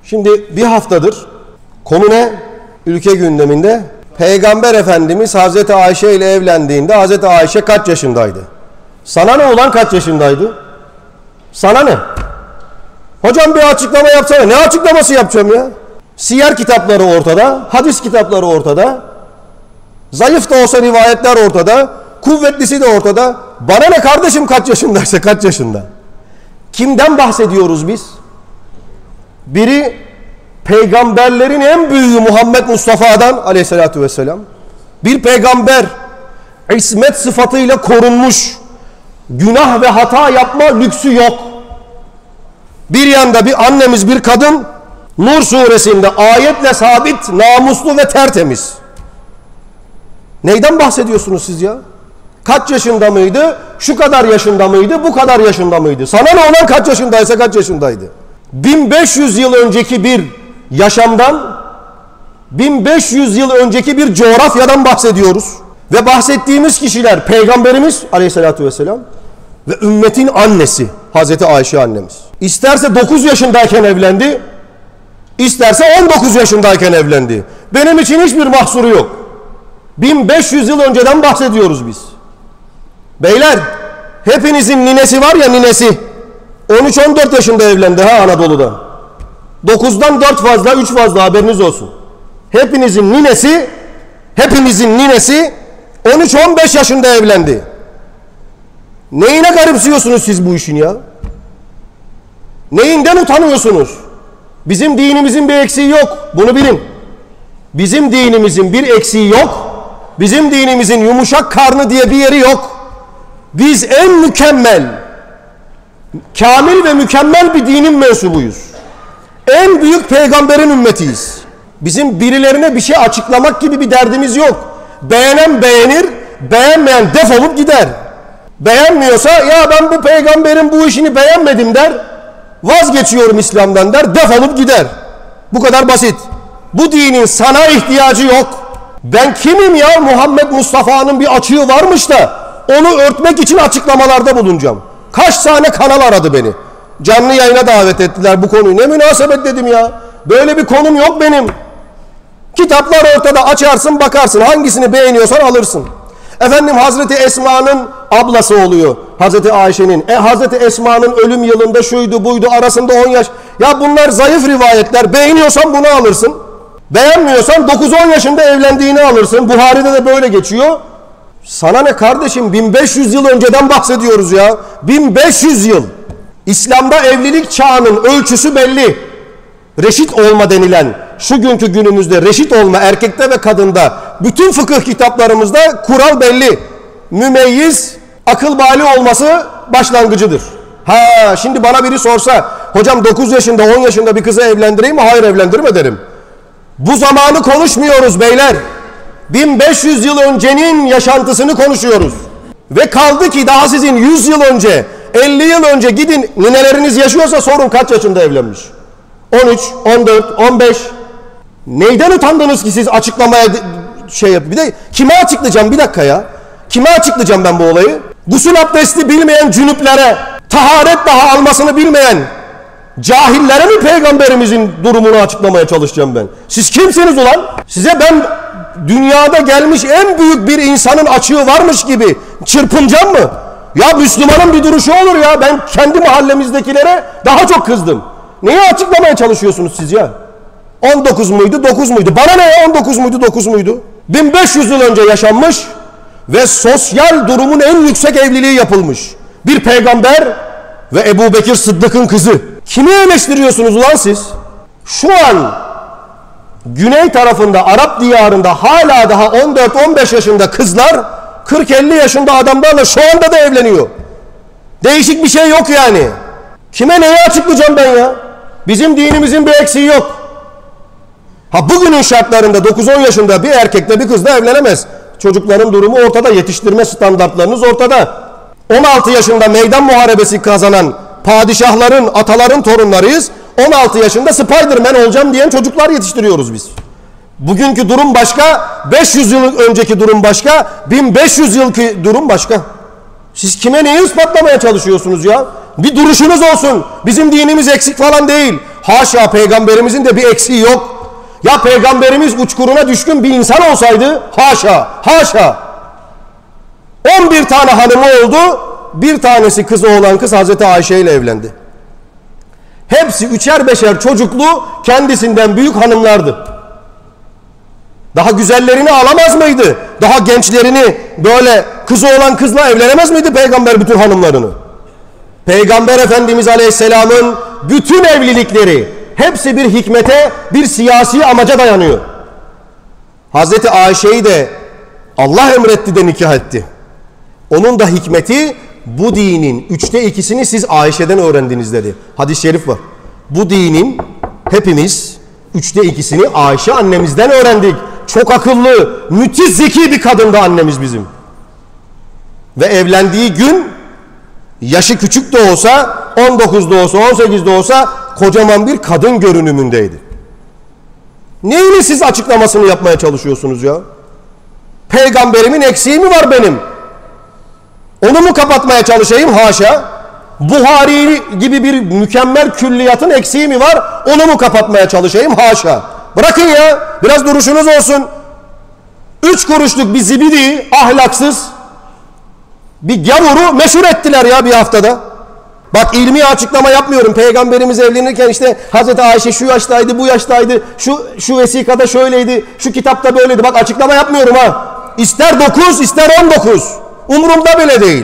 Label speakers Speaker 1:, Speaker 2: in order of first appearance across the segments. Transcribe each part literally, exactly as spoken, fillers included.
Speaker 1: Şimdi bir haftadır konu ne? Ülke gündeminde. Peygamber Efendimiz Hazreti Ayşe ile evlendiğinde Hazreti Ayşe kaç yaşındaydı? Sana ne olan kaç yaşındaydı? Sana ne? Hocam bir açıklama yapsana. Ne açıklaması yapacağım ya? Siyer kitapları ortada, hadis kitapları ortada. Zayıf da olsa rivayetler ortada, kuvvetlisi de ortada. Bana ne kardeşim kaç yaşındaysa kaç yaşında? Kimden bahsediyoruz biz? Biri peygamberlerin en büyüğü Muhammed Mustafa'dan aleyhissalatü vesselam. Bir peygamber ismet sıfatıyla korunmuş, günah ve hata yapma lüksü yok. Bir yanda bir annemiz, bir kadın, Nur suresinde ayetle sabit, namuslu ve tertemiz. Neyden bahsediyorsunuz siz ya? Kaç yaşında mıydı? Şu kadar yaşında mıydı? Bu kadar yaşında mıydı? Sana ne olan kaç yaşındaysa kaç yaşındaydı? bin beş yüz yıl önceki bir yaşamdan, bin beş yüz yıl önceki bir coğrafyadan bahsediyoruz. Ve bahsettiğimiz kişiler Peygamberimiz aleyhissalatü vesselam ve ümmetin annesi Hazreti Ayşe annemiz. İsterse dokuz yaşındayken evlendi, isterse on dokuz yaşındayken evlendi. Benim için hiçbir mahsuru yok. bin beş yüz yıl önceden bahsediyoruz biz. Beyler, hepinizin ninesi var ya, ninesi. on üç on dört yaşında evlendi ha Anadolu'da. dokuzdan dört fazla, üç fazla, haberiniz olsun. Hepinizin ninesi, hepimizin ninesi on üç on beş yaşında evlendi. Neyine garipsiyorsunuz siz bu işin ya? Neyinden utanıyorsunuz? Bizim dinimizin bir eksiği yok. Bunu bilin. Bizim dinimizin bir eksiği yok. Bizim dinimizin yumuşak karnı diye bir yeri yok. Biz en mükemmel, kamil ve mükemmel bir dinin mensubuyuz. En büyük peygamberin ümmetiyiz. Bizim birilerine bir şey açıklamak gibi bir derdimiz yok. Beğenen beğenir, beğenmeyen defolup gider. Beğenmiyorsa ya ben bu peygamberin bu işini beğenmedim der, vazgeçiyorum İslam'dan der, defolup gider. Bu kadar basit. Bu dinin sana ihtiyacı yok. Ben kimim ya? Muhammed Mustafa'nın bir açığı varmış da onu örtmek için açıklamalarda bulunacağım. Kaç tane kanal aradı beni. Canlı yayına davet ettiler bu konuyu. Ne münasebet dedim ya. Böyle bir konum yok benim. Kitaplar ortada, açarsın bakarsın. Hangisini beğeniyorsan alırsın. Efendim Hazreti Esma'nın ablası oluyor. Hazreti Ayşe'nin. E, Hazreti Esma'nın ölüm yılında şuydu buydu, arasında on yaş. Ya bunlar zayıf rivayetler. Beğeniyorsan bunu alırsın. Beğenmiyorsan dokuz on yaşında evlendiğini alırsın. Buhari'de de böyle geçiyor. Sana ne kardeşim? bin beş yüz yıl önceden bahsediyoruz ya. bin beş yüz yıl. İslam'da evlilik çağının ölçüsü belli. Reşit olma denilen, şu günkü günümüzde reşit olma erkekte ve kadında bütün fıkıh kitaplarımızda kural belli. Mümeyyiz, akıl bali olması başlangıcıdır. Ha şimdi bana biri sorsa, hocam dokuz yaşında on yaşında bir kızı evlendireyim mi? Hayır, evlendirme derim. Bu zamanı konuşmuyoruz beyler. bin beş yüz yıl öncenin yaşantısını konuşuyoruz. Ve kaldı ki daha sizin yüz yıl önce, elli yıl önce gidin, nineleriniz yaşıyorsa sorun kaç yaşında evlenmiş? on üç, on dört, on beş. Neyden utandınız ki siz açıklamaya şey yap? Bir de kime açıklayacağım bir dakika ya? Kime açıklayacağım ben bu olayı? Gusül abdesti bilmeyen cünüplere, taharet daha almasını bilmeyen cahillere mi peygamberimizin durumunu açıklamaya çalışacağım ben? Siz kimsiniz ulan? Size ben dünyada gelmiş en büyük bir insanın açığı varmış gibi çırpınacağım mı? Ya Müslümanın bir duruşu olur ya. Ben kendi mahallemizdekilere daha çok kızdım. Neyi açıklamaya çalışıyorsunuz siz ya? on dokuz muydu, dokuz muydu? Bana ne ya, on dokuz muydu, dokuz muydu? bin beş yüz yıl önce yaşanmış ve sosyal durumun en yüksek evliliği yapılmış. Bir peygamber ve Ebu Bekir Sıddık'ın kızı. Kimi eleştiriyorsunuz ulan siz? Şu an güney tarafında, Arap diyarında hala daha on dört on beş yaşında kızlar kırk elli yaşında adamlarla şu anda da evleniyor. Değişik bir şey yok yani. Kime neyi açıklayacağım ben ya? Bizim dinimizin bir eksiği yok. Ha bugünün şartlarında dokuz on yaşında bir erkekle bir kızla evlenemez. Çocukların durumu ortada, yetiştirme standartlarınız ortada. on altı yaşında meydan muharebesi kazanan padişahların, ataların torunlarıyız. on altı yaşında Spiderman olacağım diyen çocuklar yetiştiriyoruz biz. Bugünkü durum başka, beş yüz yıl önceki durum başka, bin beş yüz yılki durum başka. Siz kime neyi ispatlamaya çalışıyorsunuz ya? Bir duruşunuz olsun. Bizim dinimiz eksik falan değil. Haşa, peygamberimizin de bir eksiği yok. Ya peygamberimiz uçkuruna düşkün bir insan olsaydı, haşa, haşa. on bir tane hanımı oldu, bir tanesi kızı olan kız Hazreti Ayşe ile evlendi. Hepsi üçer beşer çocuklu, kendisinden büyük hanımlardı. Daha güzellerini alamaz mıydı? Daha gençlerini, böyle kızı olan kızla evlenemez miydi peygamber bütün hanımlarını? Peygamber Efendimiz Aleyhisselam'ın bütün evlilikleri hepsi bir hikmete, bir siyasi amaca dayanıyor. Hazreti Ayşe'yi de Allah emretti de nikah etti. Onun da hikmeti, bu dinin üçte ikisini siz Ayşe'den öğrendiniz dedi. Hadis-i şerif var. Bu dinin hepimiz üçte ikisini Ayşe annemizden öğrendik. Çok akıllı, müthiş zeki bir kadındı annemiz bizim. Ve evlendiği gün yaşı küçük de olsa, on dokuz da olsa, on sekiz de olsa kocaman bir kadın görünümündeydi. Neyini siz açıklamasını yapmaya çalışıyorsunuz ya? Peygamberimin eksiği mi var benim? Onu mu kapatmaya çalışayım? Haşa. Buhari gibi bir mükemmel külliyatın eksiği mi var? Onu mu kapatmaya çalışayım? Haşa. Bırakın ya. Biraz duruşunuz olsun. Üç kuruşluk bir zibidi, ahlaksız bir gavuru meşhur ettiler ya bir haftada. Bak, ilmi açıklama yapmıyorum. Peygamberimiz evlenirken işte Hazreti Ayşe şu yaştaydı, bu yaştaydı, şu şu vesikada şöyleydi, şu kitapta böyleydi. Bak, açıklama yapmıyorum ha. İster dokuz, ister on dokuz. Umurumda bile değil.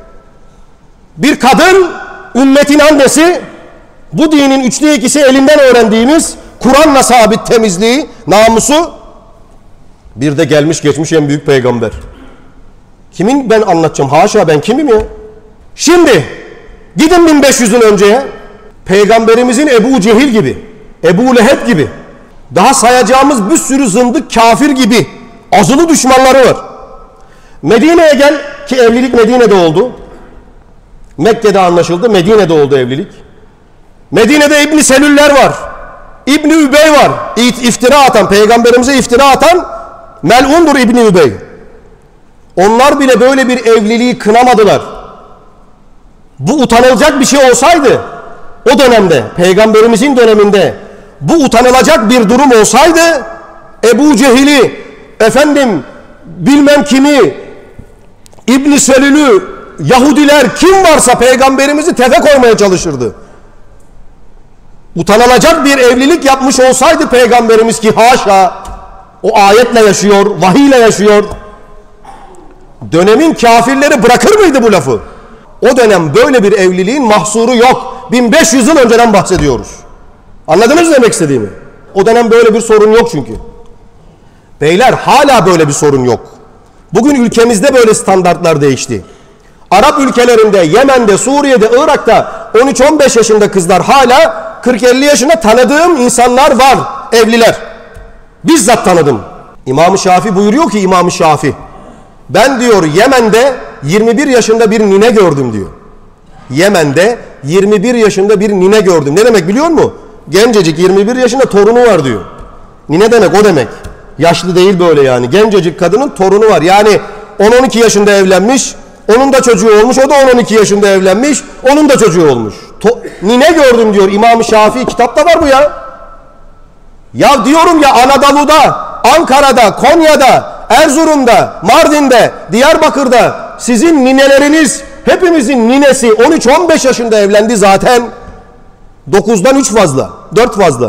Speaker 1: Bir kadın, ümmetin annesi, bu dinin üçte ikisi elinden öğrendiğimiz Kur'an'la sabit temizliği, namusu, bir de gelmiş geçmiş en büyük peygamber. Kimin ben anlatacağım? Haşa, ben kimim ya? Şimdi gidin bin beş yüz yıl önceye, peygamberimizin Ebu Cehil gibi, Ebu Leheb gibi, daha sayacağımız bir sürü zındık kafir gibi azılı düşmanları var. Medine'ye gel, ki evlilik Medine'de oldu. Mekke'de anlaşıldı, Medine'de oldu evlilik. Medine'de İbn Selüller var. İbn Übey var. İftira atan, peygamberimize iftira atan mel'undur İbn Übey. Onlar bile böyle bir evliliği kınamadılar. Bu utanılacak bir şey olsaydı, o dönemde, peygamberimizin döneminde bu utanılacak bir durum olsaydı, Ebu Cehil'i, efendim bilmem kimi, İbn Selül'ü, Yahudiler, kim varsa peygamberimizi tefe koymaya çalışırdı. Utanılacak bir evlilik yapmış olsaydı peygamberimiz, ki haşa, o ayetle yaşıyor, vahiyle yaşıyor, dönemin kafirleri bırakır mıydı bu lafı? O dönem böyle bir evliliğin mahsuru yok. bin beş yüz yıl önceden bahsediyoruz. Anladınız mı demek istediğimi? O dönem böyle bir sorun yok çünkü. Beyler, hala böyle bir sorun yok. Bugün ülkemizde böyle standartlar değişti. Arap ülkelerinde, Yemen'de, Suriye'de, Irak'ta on üç on beş yaşında kızlar hala kırk elli yaşında tanıdığım insanlar var, evliler. Bizzat tanıdım. İmam-ı Şafii buyuruyor ki, İmam-ı Şafii, ben diyor Yemen'de yirmi bir yaşında bir nine gördüm diyor. Yemen'de yirmi bir yaşında bir nine gördüm. Ne demek biliyor musun? Gencecik, yirmi bir yaşında torunu var diyor. Nine demek o demek. Yaşlı değil böyle yani. Gencecik kadının torunu var. Yani on on iki yaşında evlenmiş. Onun da çocuğu olmuş. O da on on iki yaşında evlenmiş. Onun da çocuğu olmuş. To nine gördüm diyor İmam-ı Şafii. Kitapta var bu ya. Ya diyorum ya, Anadolu'da, Ankara'da, Konya'da, Erzurum'da, Mardin'de, Diyarbakır'da sizin nineleriniz, hepimizin ninesi on üç on beş yaşında evlendi zaten. dokuzdan üç fazla, dört fazla.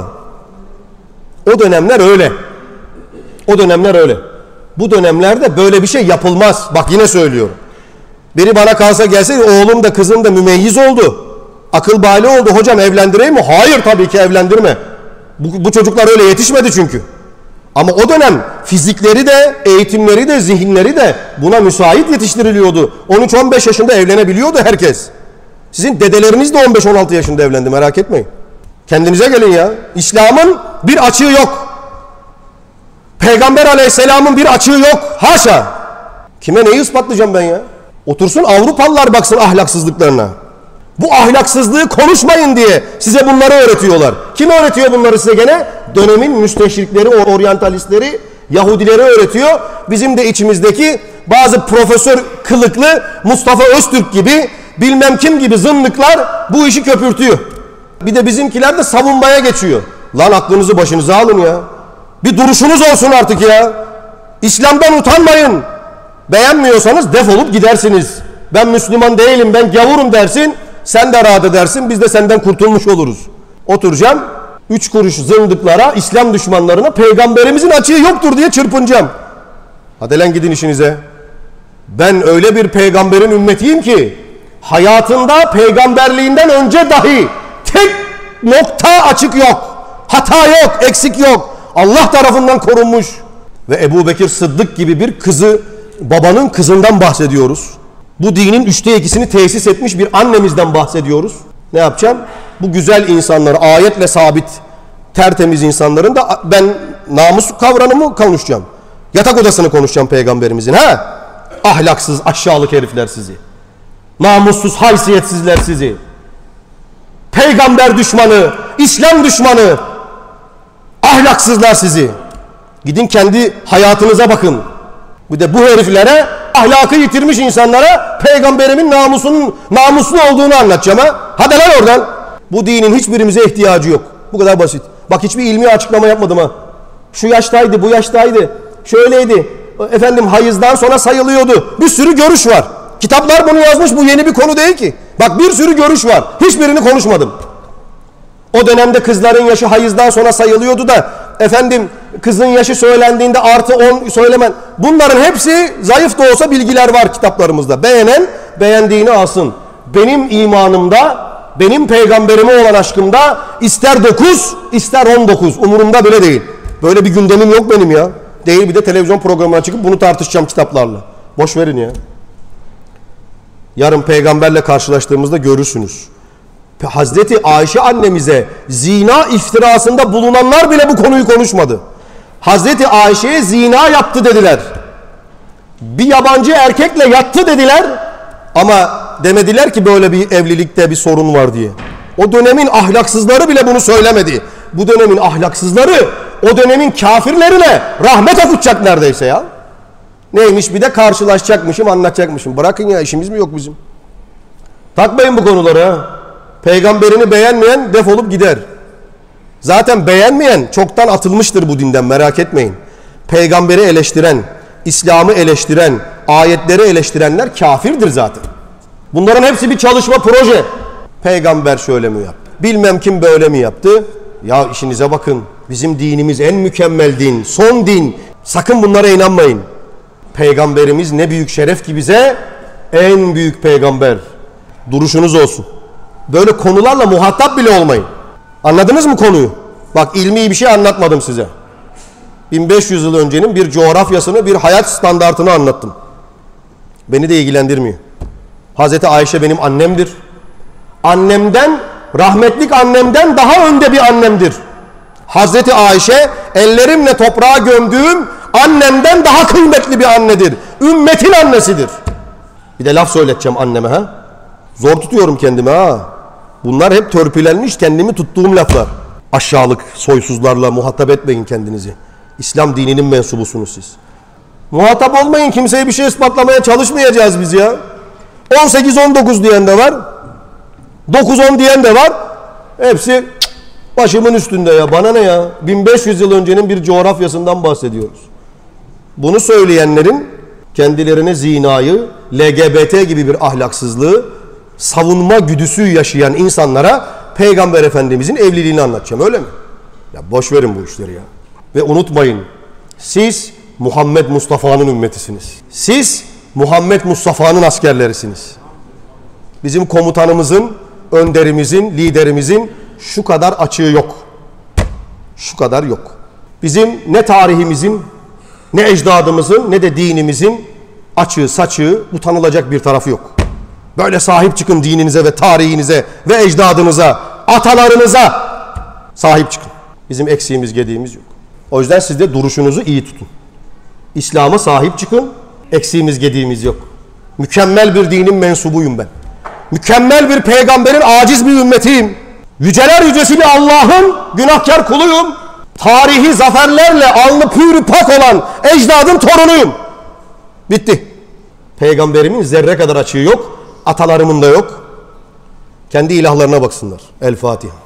Speaker 1: O dönemler öyle. O dönemler öyle. Bu dönemlerde böyle bir şey yapılmaz. Bak, yine söylüyorum. Biri bana kalsa gelse, oğlum da kızım da mümeyyiz oldu, akıl bali oldu, hocam evlendireyim mi? Hayır, tabii ki evlendirme. Bu, bu çocuklar öyle yetişmedi çünkü. Ama o dönem fizikleri de, eğitimleri de, zihinleri de buna müsait yetiştiriliyordu. on üç on beş yaşında evlenebiliyordu herkes. Sizin dedeleriniz de on beş on altı yaşında evlendi, merak etmeyin. Kendinize gelin ya. İslam'ın bir açığı yok. Peygamber Aleyhisselam'ın bir açığı yok. Haşa. Kime neyi ispatlayacağım ben ya? Otursun Avrupalılar baksın ahlaksızlıklarına. Bu ahlaksızlığı konuşmayın diye size bunları öğretiyorlar. Kim öğretiyor bunları size gene? Dönemin müsteşrikleri, oryantalistleri, Yahudileri öğretiyor. Bizim de içimizdeki bazı profesör kılıklı Mustafa Öztürk gibi, bilmem kim gibi zındıklar bu işi köpürtüyor. Bir de bizimkiler de savunmaya geçiyor. Lan aklınızı başınıza alın ya. Bir duruşunuz olsun artık ya. İslam'dan utanmayın. Beğenmiyorsanız defolup gidersiniz. Ben Müslüman değilim, ben gavurum dersin. Sen de rahat edersin, biz de senden kurtulmuş oluruz. Oturacağım, üç kuruş zındıklara, İslam düşmanlarına peygamberimizin açığı yoktur diye çırpınacağım. Hadi lan gidin işinize. Ben öyle bir peygamberin ümmetiyim ki hayatında peygamberliğinden önce dahi tek nokta açık yok. Hata yok, eksik yok. Allah tarafından korunmuş. Ve Ebu Bekir Sıddık gibi bir kızı, babanın kızından bahsediyoruz. Bu dinin üçte ikisini tesis etmiş bir annemizden bahsediyoruz. Ne yapacağım? Bu güzel insanları, ayetle sabit, tertemiz insanların da ben namus kavramını konuşacağım. Yatak odasını konuşacağım peygamberimizin. Ha? Ahlaksız, aşağılık herifler sizi. Namussuz, haysiyetsizler sizi. Peygamber düşmanı, İslam düşmanı, ahlaksızlar sizi. Gidin kendi hayatınıza bakın. Bir de bu heriflere, ahlakı yitirmiş insanlara peygamberimin namusunun namuslu olduğunu anlatacağım ha. Hadi lan oradan. Bu dinin hiçbirimize ihtiyacı yok. Bu kadar basit. Bak hiçbir ilmi açıklama yapmadım ha. Şu yaştaydı, bu yaştaydı. Şöyleydi. Efendim hayızdan sonra sayılıyordu. Bir sürü görüş var. Kitaplar bunu yazmış, bu yeni bir konu değil ki. Bak bir sürü görüş var. Hiçbirini konuşmadım. O dönemde kızların yaşı hayızdan sonra sayılıyordu da efendim kızın yaşı söylendiğinde artı on söylemen. Bunların hepsi zayıf da olsa bilgiler var kitaplarımızda. Beğenen beğendiğini alsın. Benim imanımda, benim peygamberime olan aşkımda ister dokuz ister on dokuz umurumda bile değil. Böyle bir gündemim yok benim ya. Değil bir de televizyon programına çıkıp bunu tartışacağım kitaplarla. Boş verin ya. Yarın peygamberle karşılaştığımızda görürsünüz. Hazreti Ayşe annemize zina iftirasında bulunanlar bile bu konuyu konuşmadı. Hazreti Ayşe'ye zina yaptı dediler. Bir yabancı erkekle yattı dediler. Ama demediler ki böyle bir evlilikte bir sorun var diye. O dönemin ahlaksızları bile bunu söylemedi. Bu dönemin ahlaksızları o dönemin kafirlerine rahmet okutacak neredeyse ya. Neymiş bir de karşılaşacakmışım, anlatacakmışım. Bırakın ya, işimiz mi yok bizim? Takmayın bu konuları ha. Peygamberini beğenmeyen defolup gider. Zaten beğenmeyen çoktan atılmıştır bu dinden, merak etmeyin. Peygamberi eleştiren, İslam'ı eleştiren, ayetleri eleştirenler kafirdir zaten. Bunların hepsi bir çalışma, proje. Peygamber şöyle mi yaptı? Bilmem kim böyle mi yaptı? Ya işinize bakın. Bizim dinimiz en mükemmel din, son din. Sakın bunlara inanmayın. Peygamberimiz ne büyük şeref ki bize, en büyük peygamber. Duruşunuz olsun. Böyle konularla muhatap bile olmayın. Anladınız mı konuyu? Bak ilmi bir şey anlatmadım size. bin beş yüz yıl öncenin bir coğrafyasını, bir hayat standartını anlattım. Beni de ilgilendirmiyor. Hazreti Ayşe benim annemdir. Annemden, rahmetlik annemden daha önde bir annemdir. Hazreti Ayşe ellerimle toprağa gömdüğüm annemden daha kıymetli bir annedir. Ümmetin annesidir. Bir de laf söyleteceğim anneme ha. Zor tutuyorum kendimi ha. Bunlar hep törpülenmiş, kendimi tuttuğum laflar. Aşağılık, soysuzlarla muhatap etmeyin kendinizi. İslam dininin mensubusunuz siz. Muhatap olmayın, kimseye bir şey ispatlamaya çalışmayacağız biz ya. on sekiz on dokuz diyen de var. dokuz on diyen de var. Hepsi başımın üstünde ya. Bana ne ya? bin beş yüz yıl öncenin bir coğrafyasından bahsediyoruz. Bunu söyleyenlerin kendilerine zinayı, L G B T gibi bir ahlaksızlığı savunma güdüsü yaşayan insanlara Peygamber Efendimizin evliliğini anlatacağım, öyle mi? Ya boş verin bu işleri ya. Ve unutmayın, siz Muhammed Mustafa'nın ümmetisiniz. Siz Muhammed Mustafa'nın askerlerisiniz. Bizim komutanımızın, önderimizin, liderimizin şu kadar açığı yok. Şu kadar yok. Bizim ne tarihimizin, ne ecdadımızın, ne de dinimizin açığı, saçığı, utanılacak bir tarafı yok. Böyle sahip çıkın dininize ve tarihinize ve ecdadınıza, atalarınıza sahip çıkın. Bizim eksiğimiz, gediğimiz yok. O yüzden siz de duruşunuzu iyi tutun. İslam'a sahip çıkın, eksiğimiz, gediğimiz yok. Mükemmel bir dinin mensubuyum ben. Mükemmel bir peygamberin aciz bir ümmetiyim. Yüceler yücesi bir Allah'ın günahkar kuluyum. Tarihi zaferlerle alnı pürü pak olan ecdadın torunuyum. Bitti. Peygamberimin zerre kadar açığı yok. Atalarımın da yok. Kendi ilahlarına baksınlar. El Fatiha.